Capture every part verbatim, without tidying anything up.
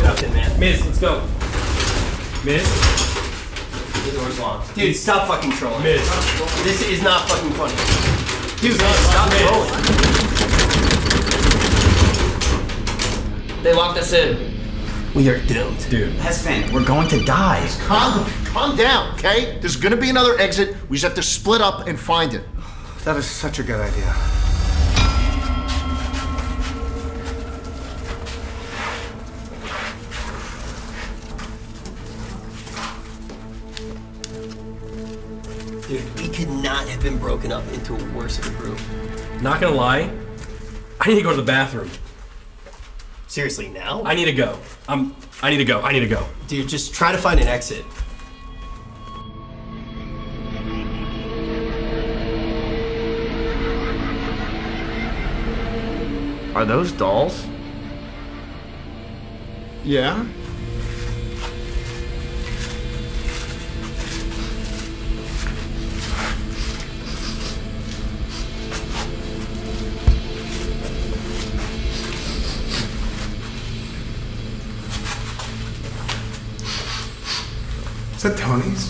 nothing, man. Miz, let's go. Miz? The door's locked. Dude, stop fucking trolling. Miz. This is not fucking funny. Dude, Stop, stop Miz. trolling. They locked us in. We are doomed. Dude. Hesman, we're going to die. Calm, calm down, okay? There's gonna be another exit. We just have to split up and find it. That is such a good idea. Dude, we could not have been broken up into a worse of a group. Not gonna lie, I need to go to the bathroom. Seriously, now? I need to go. I'm. I need to go. I need to go. Dude, just try to find an exit. Are those dolls? Yeah? Is that Tony's?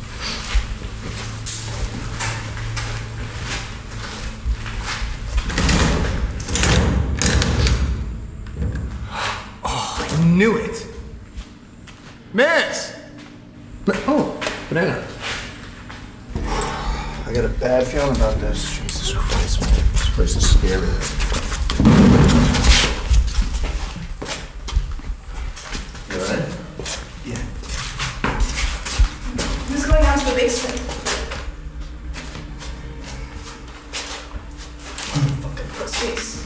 Oh, I knew it. Miss! Oh, banana. I got a bad feeling about this. Jesus Christ, man. This place is scary. You alright? Yeah. Who's going down to the basement? Fucking close space.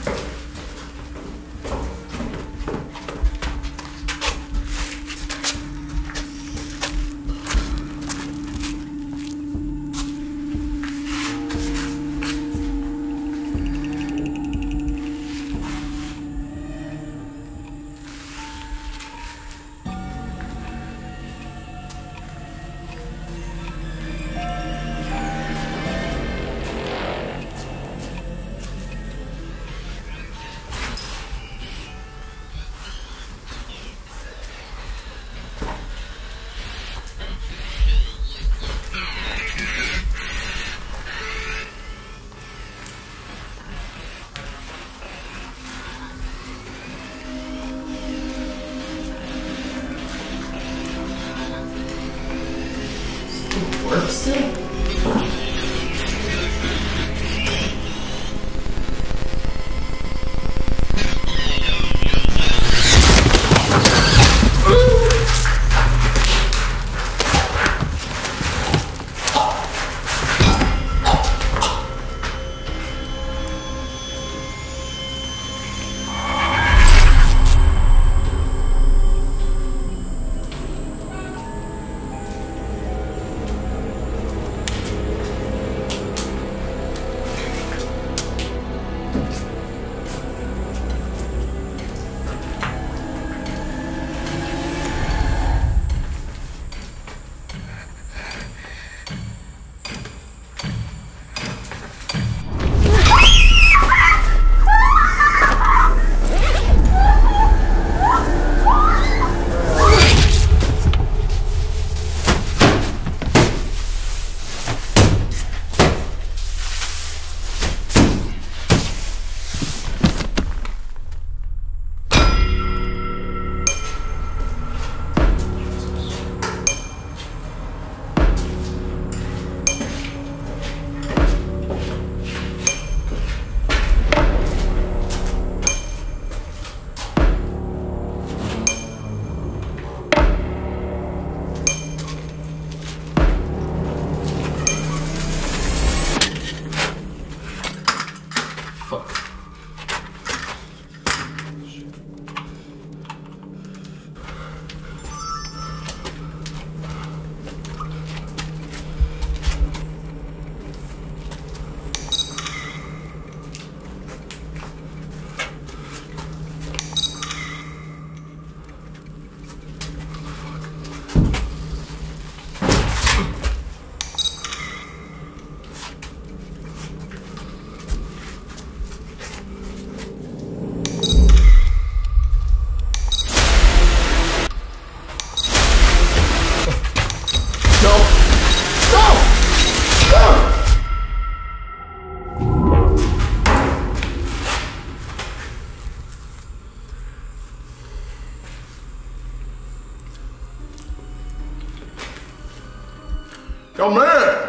Work still? Come here!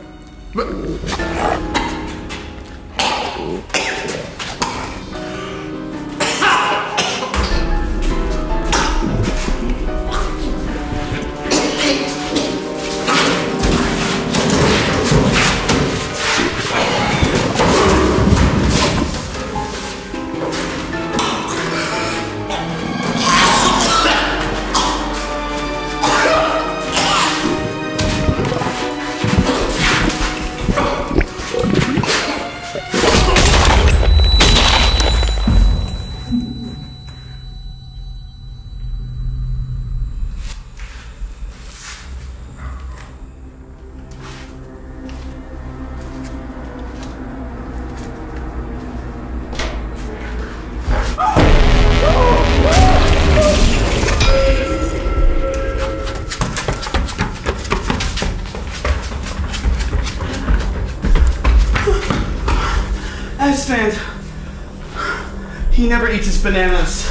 Stand. He never eats his bananas.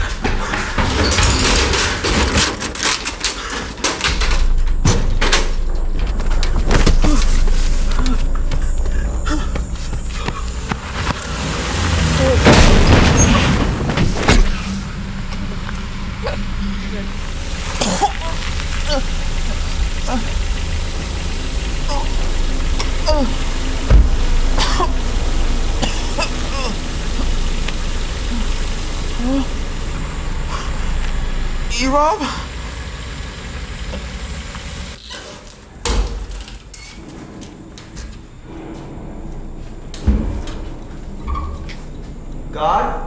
E-Rob? God?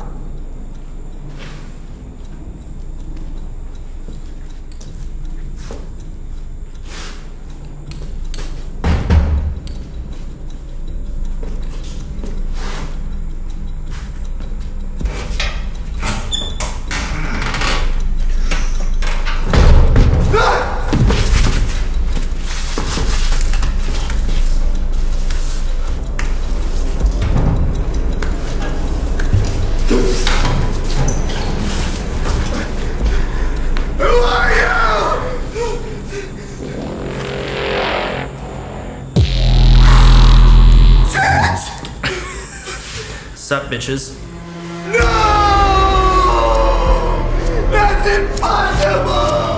Sup, bitches? No! That's impossible!